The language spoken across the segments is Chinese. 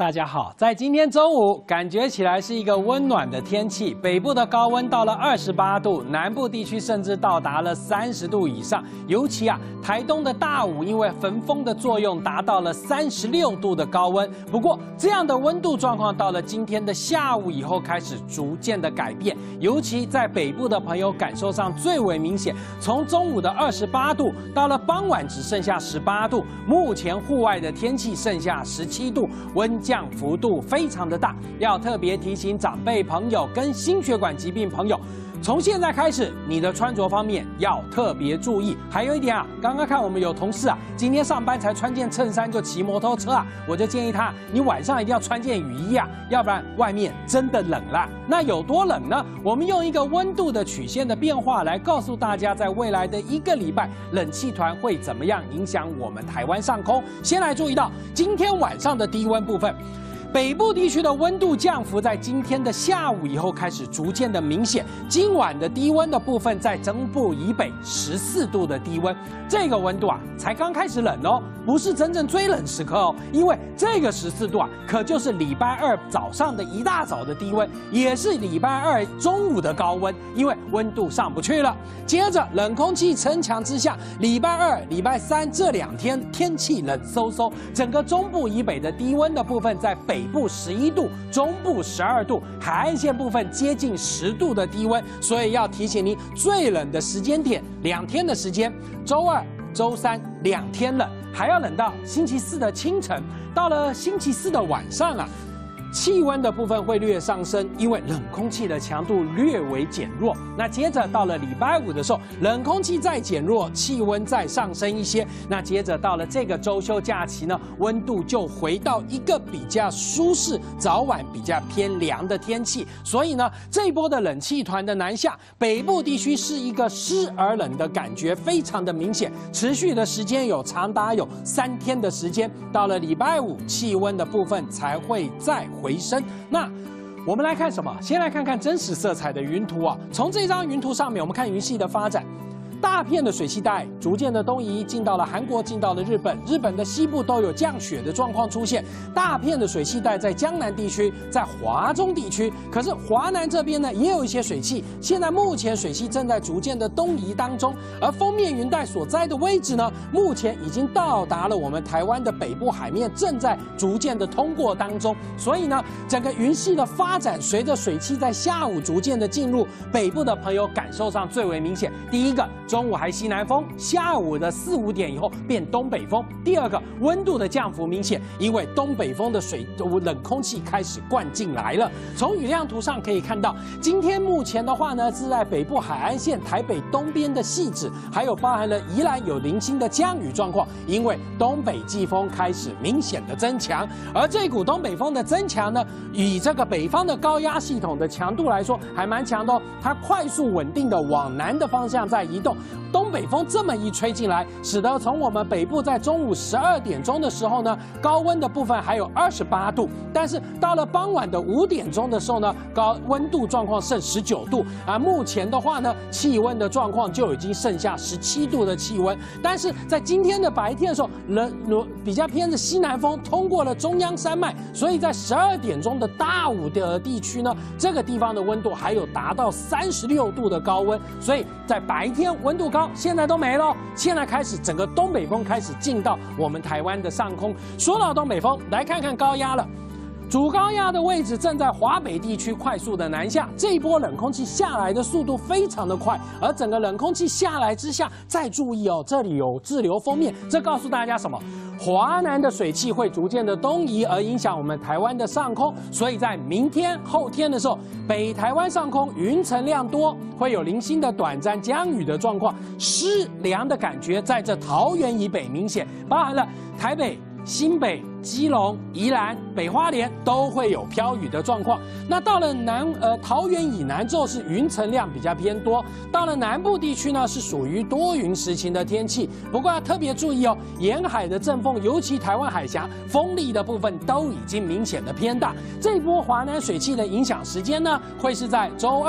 大家好，在今天周五，感觉起来是一个温暖的天气，北部的高温到了28度，南部地区甚至到达了30度以上。尤其台东的大武因为焚风的作用，达到了36度的高温。不过，这样的温度状况到了今天的下午以后，开始逐渐的改变，尤其在北部的朋友感受上最为明显。从中午的28度，到了傍晚只剩下18度，目前户外的天气剩下17度，温降幅度非常的大，要特别提醒长辈朋友跟心血管疾病朋友，从现在开始，你的穿着方面要特别注意。还有一点刚刚看我们有同事今天上班才穿件衬衫就骑摩托车我就建议他，你晚上一定要穿件雨衣要不然外面真的冷了。那有多冷呢？我们用一个温度的曲线的变化来告诉大家，在未来的1个礼拜，冷气团会怎么样影响我们台湾上空。先来注意到今天晚上的低温部分。北部地区的温度降幅在今天的下午以后开始逐渐的明显，今晚的低温的部分在中部以北14度的低温，这个温度才刚开始冷哦，不是真正最冷时刻哦，因为这个14度可就是礼拜二早上的一大早的低温，也是礼拜二中午的高温，因为温度上不去了。接着冷空气增强之下，礼拜二、礼拜三这2天天气冷飕飕，整个中部以北的低温的部分在北部11度，中部12度，海岸线部分接近10度的低温，所以要提醒您最冷的时间点2天的时间，周二、周三2天冷，还要冷到星期四的清晨，到了星期四的晚上气温的部分会略上升，因为冷空气的强度略微减弱。那接着到了礼拜五的时候，冷空气再减弱，气温再上升一些。那接着到了这个周休假期呢，温度就回到一个比较舒适、早晚比较偏凉的天气。所以呢，这一波的冷气团的南下，北部地区是一个湿而冷的感觉，非常的明显，持续的时间长达有3天的时间。到了礼拜五，气温的部分才会再回升。那我们来看什么？先来看看真实色彩的云图从这张云图上面，我们看云系的发展。大片的水汽带逐渐的东移，进到了韩国，进到了日本。日本的西部都有降雪的状况出现。大片的水汽带在江南地区，在华中地区。可是华南这边呢，也有一些水汽。现在目前水汽正在逐渐的东移当中，而锋面云带所在的位置呢，目前已经到达了我们台湾的北部海面，正在逐渐的通过当中。所以呢，整个云系的发展，随着水汽在下午逐渐的进入北部的朋友感受上最为明显。第一个，中午还西南风，下午的4、5点以后变东北风。第二个，温度的降幅明显，因为东北风的冷空气开始灌进来了。从雨量图上可以看到，今天目前的话呢，是在北部海岸线、台北东边的汐止，还有包含了宜兰有零星的降雨状况，因为东北季风开始明显的增强。而这股东北风的增强呢，以这个北方的高压系统的强度来说，还蛮强的它快速稳定的往南的方向在移动。东北风这么一吹进来，使得从我们北部在中午12点钟的时候呢，高温的部分还有28度，但是到了傍晚的5点钟的时候呢，高温度状况剩19度目前的话呢，气温的状况就已经剩下17度的气温。但是在今天的白天的时候，比较偏的西南风通过了中央山脉，所以在12点钟的大武的地区呢，这个地方的温度还有达到36度的高温，所以在白天温度高，现在都没了。现在开始整个东北风开始进到我们台湾的上空。说到东北风，来看看高压了。主高压的位置正在华北地区快速的南下，这一波冷空气下来的速度非常的快，而整个冷空气下来之下，再注意这里有滞留锋面，这告诉大家什么？华南的水汽会逐渐的东移，而影响我们台湾的上空，所以在明天、后天的时候，北台湾上空云层量多，会有零星的短暂降雨的状况，湿凉的感觉在这桃园以北明显，包含了台北、新北、基隆、宜兰、北花莲都会有飘雨的状况。那到了桃园以南之后是云层量比较偏多，到了南部地区呢是属于多云时晴的天气。不过要特别注意沿海的阵风，尤其台湾海峡风力的部分都已经明显的偏大。这一波华南水汽的影响时间呢，会是在周二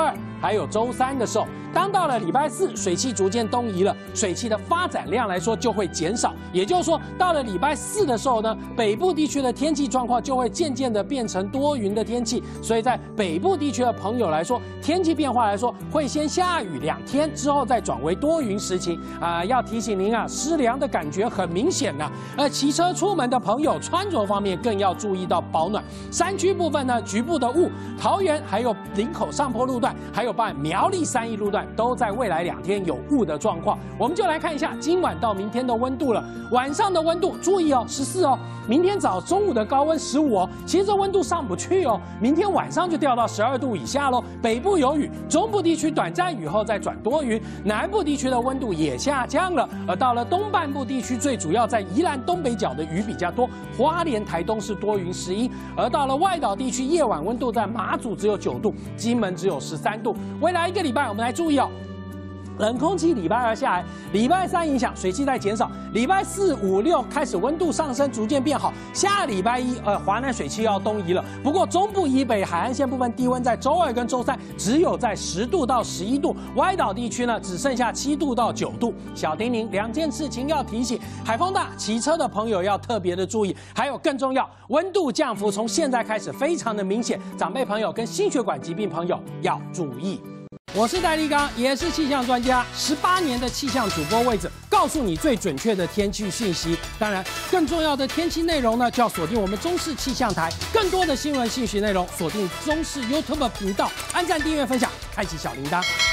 还有周3的时候。当到了礼拜4，水汽逐渐东移了，水汽的发展量来说就会减少。也就是说，到了礼拜4的时候呢，北部地区的天气状况就会渐渐的变成多云的天气。所以在北部地区的朋友来说，天气变化来说，会先下雨2天，之后再转为多云时晴。要提醒您啊，湿凉的感觉很明显呐。骑车出门的朋友，穿着方面更要注意到保暖。山区部分呢，局部的雾，桃园还有林口上坡路段，还有苗栗3义路段。都在未来2天有雾的状况，我们就来看一下今晚到明天的温度了。晚上的温度注意哦，14哦。明天中午的高温15哦，其实这温度上不去哦。明天晚上就掉到12度以下喽。北部有雨，中部地区短暂雨后再转多云，南部地区的温度也下降了。而到了东半部地区，最主要在宜兰东北角的雨比较多，花莲、台东是多云11。而到了外岛地区，夜晚温度在马祖只有9度，金门只有13度。未来1个礼拜，我们来注意哦。冷空气礼拜2下来，礼拜3影响水汽在减少，礼拜4、5、6开始温度上升，逐渐变好。下礼拜1，华南水汽要东移了。不过中部以北海岸线部分低温在周2跟周3只有在10度到11度，外岛地区呢只剩下7度到9度。小叮咛2件事情要提醒，海风大，骑车的朋友要特别的注意。还有更重要，温度降幅从现在开始非常的明显，长辈朋友跟心血管疾病朋友要注意。我是戴立刚，也是气象专家，18年的气象主播位置，告诉你最准确的天气讯息。当然，更重要的天气内容呢，就要锁定我们中视气象台。更多的新闻信息内容，锁定中视 YouTube 频道，按赞、订阅、分享，开启小铃铛。